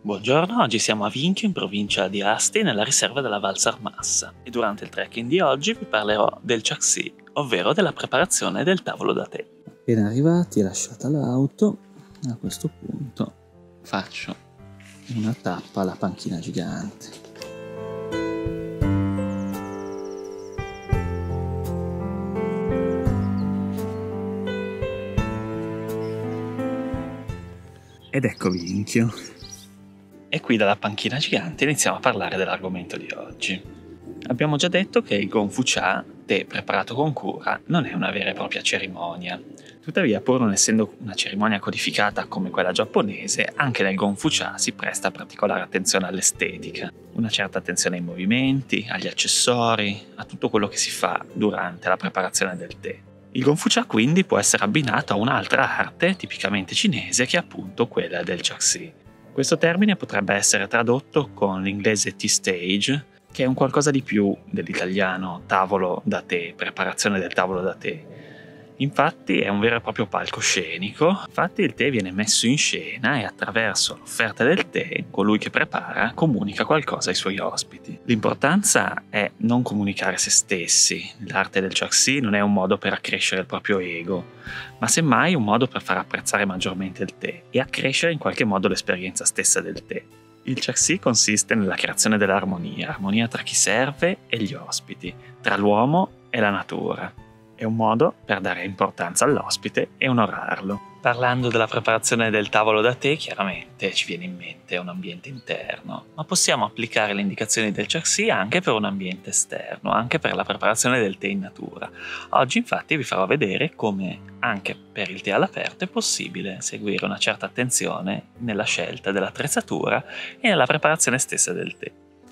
Buongiorno, oggi siamo a Vinchio in provincia di Asti nella riserva della Val Sarmassa e durante il trekking di oggi vi parlerò del Chaxi, ovvero della preparazione del tavolo da tè. Appena arrivati e lasciata l'auto, a questo punto faccio una tappa alla panchina gigante. Ed ecco Vinchio. E qui dalla panchina gigante iniziamo a parlare dell'argomento di oggi. Abbiamo già detto che il Gonfu Cha, tè preparato con cura, non è una vera e propria cerimonia. Tuttavia, pur non essendo una cerimonia codificata come quella giapponese, anche nel Gonfu Cha si presta particolare attenzione all'estetica. Una certa attenzione ai movimenti, agli accessori, a tutto quello che si fa durante la preparazione del tè. Il Gonfu Cha quindi può essere abbinato a un'altra arte tipicamente cinese che è appunto quella del Chaxi. Questo termine potrebbe essere tradotto con l'inglese tea stage, che è un qualcosa di più dell'italiano tavolo da tè, preparazione del tavolo da tè. Infatti è un vero e proprio palcoscenico. Infatti il tè viene messo in scena e attraverso l'offerta del tè, colui che prepara comunica qualcosa ai suoi ospiti. L'importanza è non comunicare se stessi. L'arte del Chaxi non è un modo per accrescere il proprio ego, ma semmai un modo per far apprezzare maggiormente il tè e accrescere in qualche modo l'esperienza stessa del tè. Il Chaxi consiste nella creazione dell'armonia, armonia tra chi serve e gli ospiti, tra l'uomo e la natura. È un modo per dare importanza all'ospite e onorarlo. Parlando della preparazione del tavolo da tè, chiaramente ci viene in mente un ambiente interno, ma possiamo applicare le indicazioni del Chaxi anche per un ambiente esterno, anche per la preparazione del tè in natura. Oggi infatti vi farò vedere come anche per il tè all'aperto è possibile seguire una certa attenzione nella scelta dell'attrezzatura e nella preparazione stessa del tè.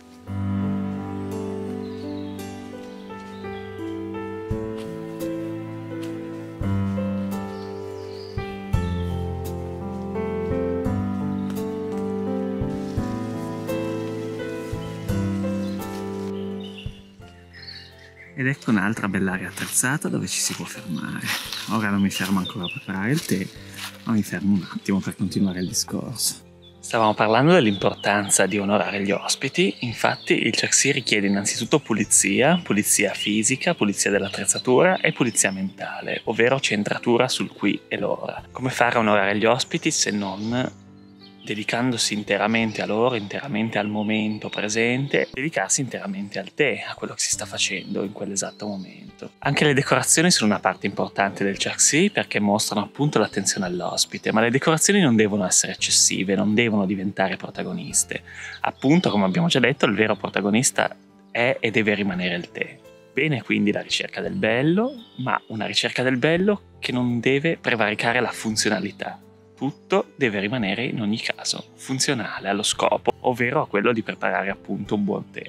Ed ecco un'altra bell'area attrezzata dove ci si può fermare. Ora non mi fermo ancora a preparare il tè, ma mi fermo un attimo per continuare il discorso. Stavamo parlando dell'importanza di onorare gli ospiti, infatti il Chaxi richiede innanzitutto pulizia fisica, pulizia dell'attrezzatura e pulizia mentale, ovvero centratura sul qui e l'ora. Come fare a onorare gli ospiti se non dedicandosi interamente a loro, interamente al momento presente, dedicarsi interamente al tè, a quello che si sta facendo in quell'esatto momento. Anche le decorazioni sono una parte importante del Chaxi perché mostrano appunto l'attenzione all'ospite, ma le decorazioni non devono essere eccessive, non devono diventare protagoniste. Appunto, come abbiamo già detto, il vero protagonista è e deve rimanere il tè. Bene quindi la ricerca del bello, ma una ricerca del bello che non deve prevaricare la funzionalità. Tutto deve rimanere in ogni caso funzionale allo scopo, ovvero a quello di preparare appunto un buon tè.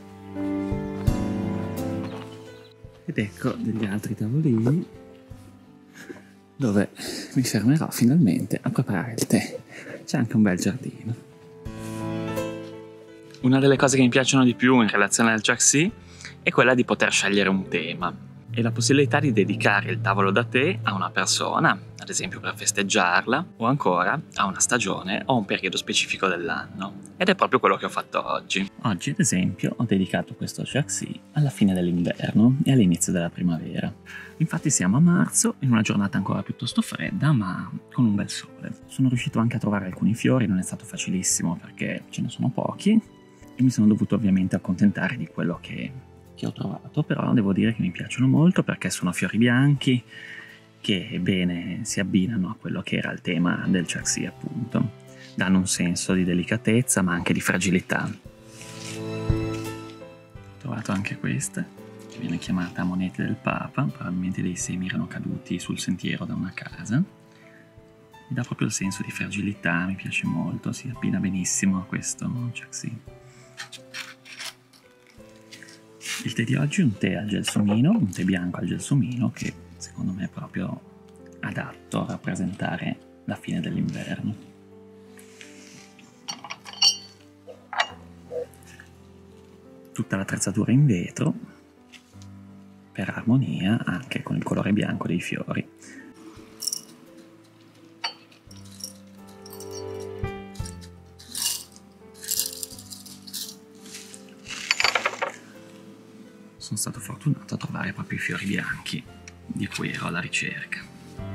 Ed ecco degli altri tavolini dove mi fermerò finalmente a preparare il tè. C'è anche un bel giardino. Una delle cose che mi piacciono di più in relazione al Chaxi è quella di poter scegliere un tema e la possibilità di dedicare il tavolo da tè a una persona, ad esempio per festeggiarla, o ancora a una stagione o un periodo specifico dell'anno. Ed è proprio quello che ho fatto oggi. Oggi, ad esempio, ho dedicato questo Chaxi alla fine dell'inverno e all'inizio della primavera. Infatti siamo a marzo, in una giornata ancora piuttosto fredda, ma con un bel sole. Sono riuscito anche a trovare alcuni fiori, non è stato facilissimo perché ce ne sono pochi, e mi sono dovuto ovviamente accontentare di quello che ho trovato, però devo dire che mi piacciono molto perché sono fiori bianchi che bene si abbinano a quello che era il tema del Chaxi appunto, danno un senso di delicatezza ma anche di fragilità. Ho trovato anche questa che viene chiamata monete del Papa, probabilmente dei semi erano caduti sul sentiero da una casa, mi dà proprio il senso di fragilità, mi piace molto, si abbina benissimo a questo Chaxi. Il tè di oggi è un tè al gelsomino, un tè bianco al gelsomino che secondo me è proprio adatto a rappresentare la fine dell'inverno. Tutta l'attrezzatura in vetro per armonia anche con il colore bianco dei fiori. sono stato fortunato a trovare proprio i fiori bianchi di cui ero alla ricerca.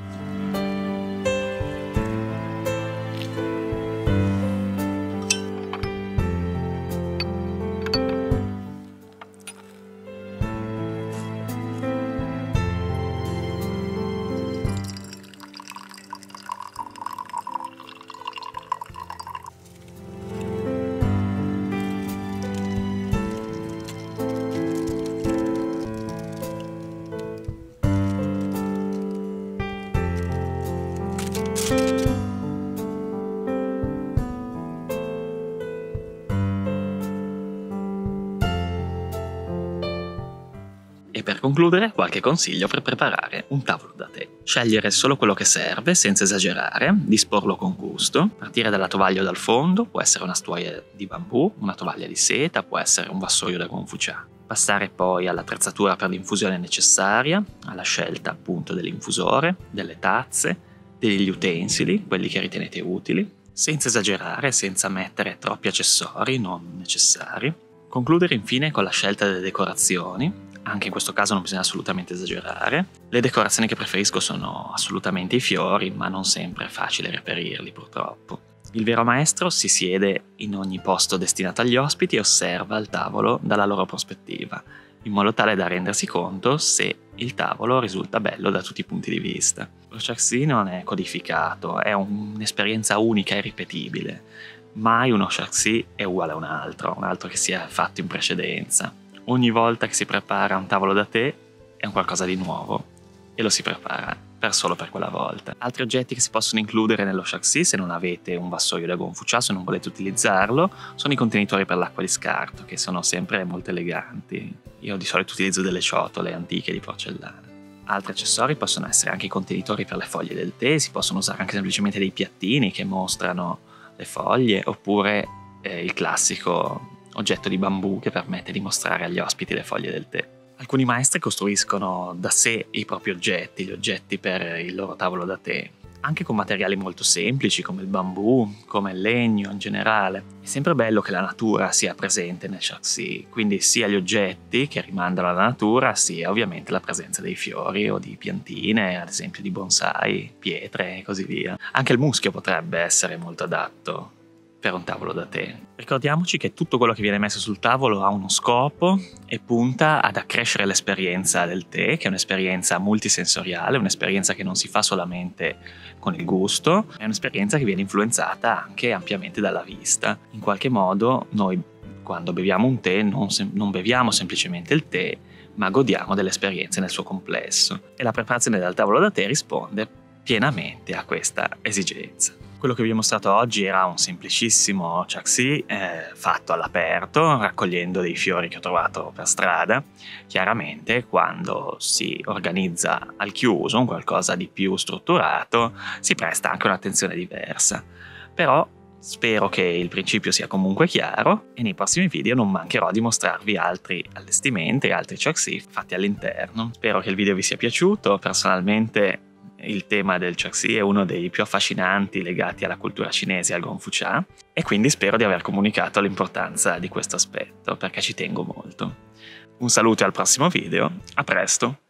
E per concludere, qualche consiglio per preparare un tavolo da tè. Scegliere solo quello che serve, senza esagerare, disporlo con gusto, partire dalla tovaglia o dal fondo, può essere una stuoia di bambù, una tovaglia di seta, può essere un vassoio da gonfucià. Passare poi all'attrezzatura per l'infusione necessaria, alla scelta appunto dell'infusore, delle tazze, degli utensili, quelli che ritenete utili, senza esagerare, senza mettere troppi accessori non necessari. Concludere infine con la scelta delle decorazioni. Anche in questo caso non bisogna assolutamente esagerare. Le decorazioni che preferisco sono assolutamente i fiori, ma non sempre è facile reperirli purtroppo. Il vero maestro si siede in ogni posto destinato agli ospiti e osserva il tavolo dalla loro prospettiva, in modo tale da rendersi conto se il tavolo risulta bello da tutti i punti di vista. Lo Shaanxi non è codificato, è un'esperienza unica e ripetibile. Mai uno Shaanxi è uguale a un altro che si è fatto in precedenza. Ogni volta che si prepara un tavolo da tè è un qualcosa di nuovo e lo si prepara solo per quella volta. Altri oggetti che si possono includere nello Shaanxi, se non avete un vassoio da gonfucià, se non volete utilizzarlo, sono i contenitori per l'acqua di scarto, che sono sempre molto eleganti. Io di solito utilizzo delle ciotole antiche di porcellana. Altri accessori possono essere anche i contenitori per le foglie del tè, si possono usare anche semplicemente dei piattini che mostrano le foglie, oppure il classico oggetto di bambù che permette di mostrare agli ospiti le foglie del tè. Alcuni maestri costruiscono da sé i propri oggetti, gli oggetti per il loro tavolo da tè, anche con materiali molto semplici come il bambù, come il legno in generale. È sempre bello che la natura sia presente nel Shaanxi, quindi sia gli oggetti che rimandano alla natura, sia ovviamente la presenza dei fiori o di piantine, ad esempio di bonsai, pietre e così via. Anche il muschio potrebbe essere molto adatto per un tavolo da tè. Ricordiamoci che tutto quello che viene messo sul tavolo ha uno scopo e punta ad accrescere l'esperienza del tè, che è un'esperienza multisensoriale, un'esperienza che non si fa solamente con il gusto, è un'esperienza che viene influenzata anche ampiamente dalla vista. In qualche modo noi quando beviamo un tè non beviamo semplicemente il tè, ma godiamo dell'esperienza nel suo complesso. E la preparazione del tavolo da tè risponde pienamente a questa esigenza. Quello che vi ho mostrato oggi era un semplicissimo Shaanxi fatto all'aperto, raccogliendo dei fiori che ho trovato per strada. Chiaramente quando si organizza al chiuso un qualcosa di più strutturato si presta anche un'attenzione diversa. Però spero che il principio sia comunque chiaro e nei prossimi video non mancherò di mostrarvi altri allestimenti e altri Shaanxi fatti all'interno. Spero che il video vi sia piaciuto. Personalmente il tema del Shaanxi è uno dei più affascinanti legati alla cultura cinese e al Gonfucià, e quindi spero di aver comunicato l'importanza di questo aspetto, perché ci tengo molto. Un saluto e al prossimo video, a presto!